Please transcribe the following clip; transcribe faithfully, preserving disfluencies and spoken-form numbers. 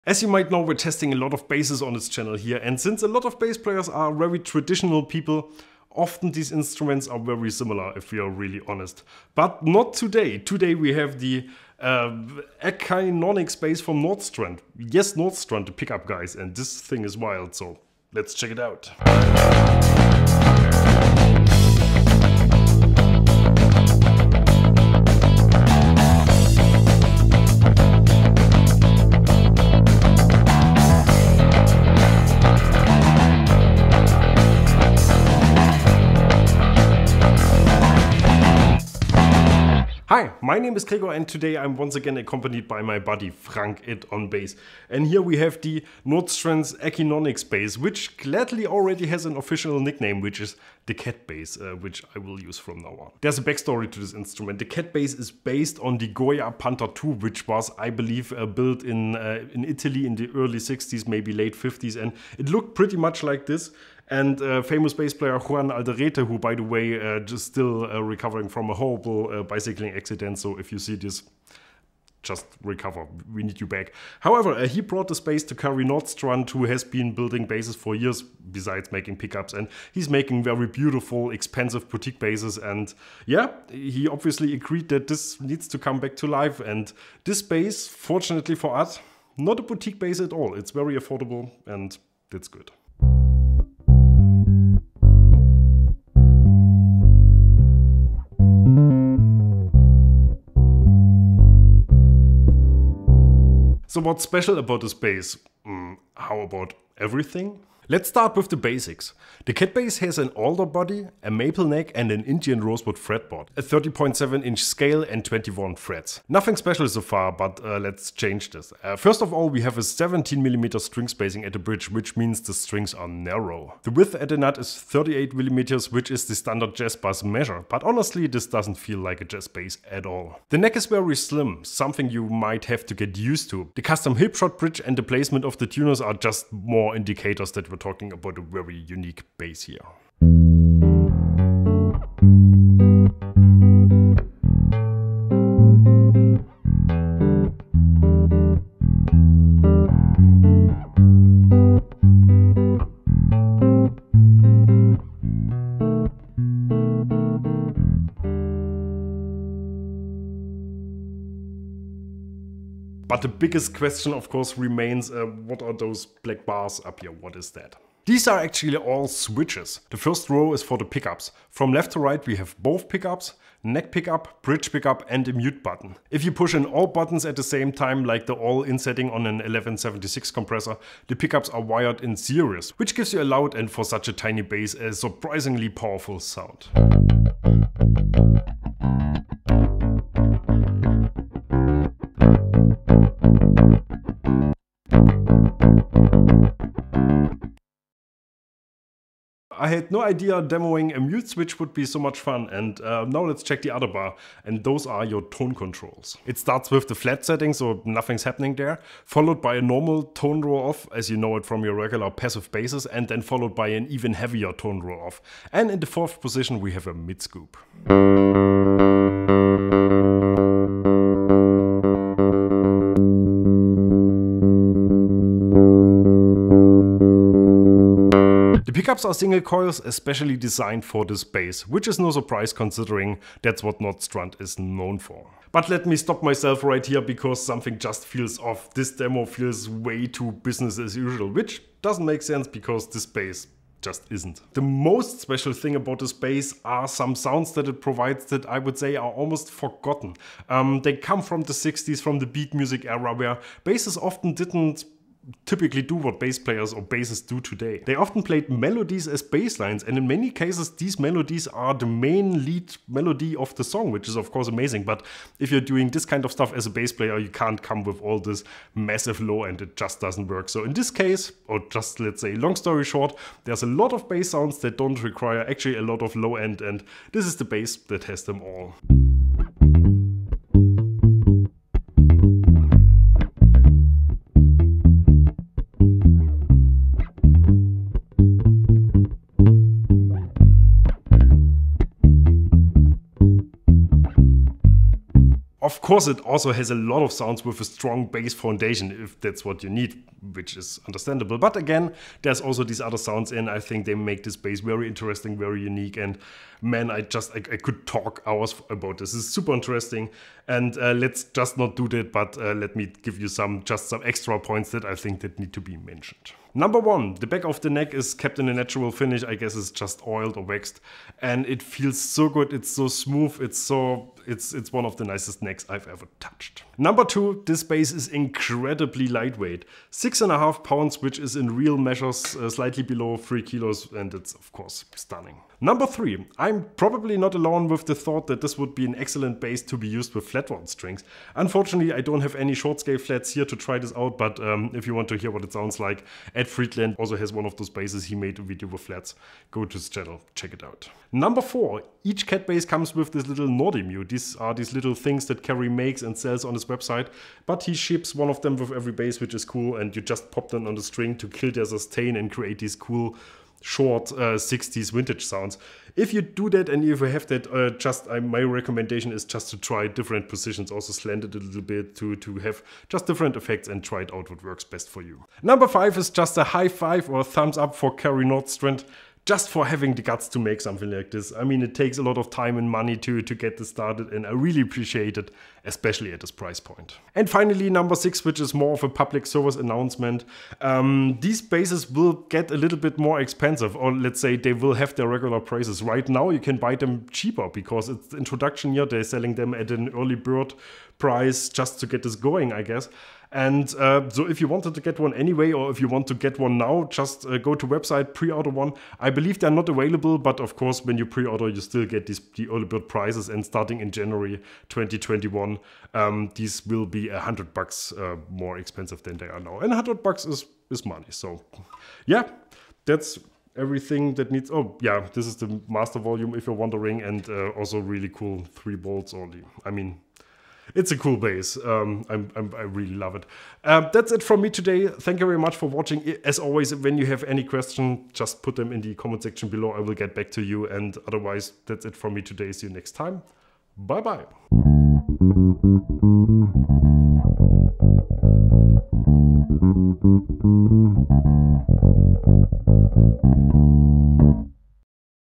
As you might know, we're testing a lot of basses on this channel here, and since a lot of bass players are very traditional people, often these instruments are very similar, if we are really honest. But not today. Today we have the uh, Echinonics bass from Nordstrand. Yes, Nordstrand, the pickup guys, and this thing is wild, so let's check it out. Hi, my name is Gregor and today I'm once again accompanied by my buddy Frank It on bass. And here we have the Nordstrand's Echinonics bass, which gladly already has an official nickname, which is the Cat bass, uh, which I will use from now on. There's a backstory to this instrument. The Cat bass is based on the Goya Panther two, which was, I believe, uh, built in, uh, in Italy in the early sixties, maybe late fifties, and it looked pretty much like this. And uh, famous bass player Juan Alderete, who, by the way, uh, just still uh, recovering from a horrible uh, bicycling accident. So if you see this, just recover. We need you back. However, uh, he brought this bass to Kari Nordstrand, who has been building basses for years, besides making pickups. And he's making very beautiful, expensive boutique basses. And yeah, he obviously agreed that this needs to come back to life. And this bass, fortunately for us, not a boutique bass at all. It's very affordable, and that's good. So what's special about this bass? Mm, how about everything? Let's start with the basics. The Cat bass has an alder body, a maple neck and an Indian rosewood fretboard, a thirty point seven inch scale and twenty-one frets. Nothing special so far, but uh, let's change this. Uh, first of all, we have a seventeen millimeter string spacing at the bridge, which means the strings are narrow. The width at the nut is thirty-eight millimeters, which is the standard jazz bass measure, but honestly this doesn't feel like a jazz bass at all. The neck is very slim, something you might have to get used to. The custom hipshot bridge and the placement of the tuners are just more indicators that we're talking about a very unique bass here. But the biggest question, of course, remains, uh, what are those black bars up here? What is that? These are actually all switches. The first row is for the pickups. From left to right we have both pickups, neck pickup, bridge pickup and a mute button. If you push in all buttons at the same time, like the all-in setting on an eleven seventy-six compressor, the pickups are wired in series, which gives you a loud and for such a tiny bass a surprisingly powerful sound. I had no idea demoing a mute switch would be so much fun, and uh, now let's check the other bar, and those are your tone controls. It starts with the flat setting, so nothing's happening there, followed by a normal tone roll off, as you know it from your regular passive basses, and then followed by an even heavier tone roll off. And in the fourth position we have a mid scoop. The pickups are single coils, especially designed for this bass, which is no surprise considering that's what Nordstrand is known for. But let me stop myself right here because something just feels off. This demo feels way too business as usual, which doesn't make sense because this bass just isn't. The most special thing about this bass are some sounds that it provides that I would say are almost forgotten. Um, they come from the sixties, from the beat music era, where basses often didn't typically do what bass players or basses do today. They often played melodies as bass lines, and in many cases these melodies are the main lead melody of the song, which is of course amazing. But if you're doing this kind of stuff as a bass player, you can't come with all this massive low end. It just doesn't work. So in this case, or just let's say long story short, there's a lot of bass sounds that don't require actually a lot of low end, and this is the bass that has them all. Of Of course, it also has a lot of sounds with a strong bass foundation, if that's what you need, which is understandable. But again, there's also these other sounds in. I think they make this bass very interesting, very unique, and man, I just, I, I could talk hours about this. It's super interesting, and uh, let's just not do that, but uh, let me give you some, just some extra points that I think that need to be mentioned. Number one, the back of the neck is kept in a natural finish. I guess it's just oiled or waxed, and it feels so good. It's so smooth. It's so, it's it's one of the nicest necks I've ever touched. Number two, this bass is incredibly lightweight, six and a half pounds, which is in real measures uh, slightly below three kilos, and it's of course stunning. Number three, I'm probably not alone with the thought that this would be an excellent bass to be used with flat wound strings. Unfortunately, I don't have any short scale flats here to try this out, but um, if you want to hear what it sounds like, Ed Friedland also has one of those basses. He made a video with flats. Go to his channel, check it out. Number four, each cat bass comes with this little Nordemu. These are these little things that Kerry makes and sells on his website, but he ships one of them with every bass, which is cool, and you just pop them on the string to kill their sustain and create these cool short uh, sixties vintage sounds. If you do that and if you have that, uh, just uh, my recommendation is just to try different positions, also slant it a little bit to, to have just different effects and try it out what works best for you. Number five is just a high five or a thumbs up for Kerry Nordstrand, just for having the guts to make something like this. I mean, it takes a lot of time and money to, to get this started, and I really appreciate it, especially at this price point. And finally, number six, which is more of a public service announcement. Um, these basses will get a little bit more expensive, or let's say they will have their regular prices. Right now, you can buy them cheaper because it's the introduction year. They're selling them at an early bird price just to get this going, I guess. And uh, so if you wanted to get one anyway, or if you want to get one now, just uh, go to website, pre-order one. I believe they're not available, but of course, when you pre-order, you still get these, the early bird prices. And starting in January twenty twenty-one, um, these will be a hundred bucks uh, more expensive than they are now. And a hundred bucks is, is money. So yeah, that's everything that needs. Oh yeah, this is the master volume if you're wondering, and uh, also really cool three bolts only. I mean, it's a cool bass. Um, I'm, I'm, I really love it. Um, that's it from me today. Thank you very much for watching. As always, when you have any question, just put them in the comment section below. I will get back to you. And otherwise, that's it from me today. See you next time. Bye-bye.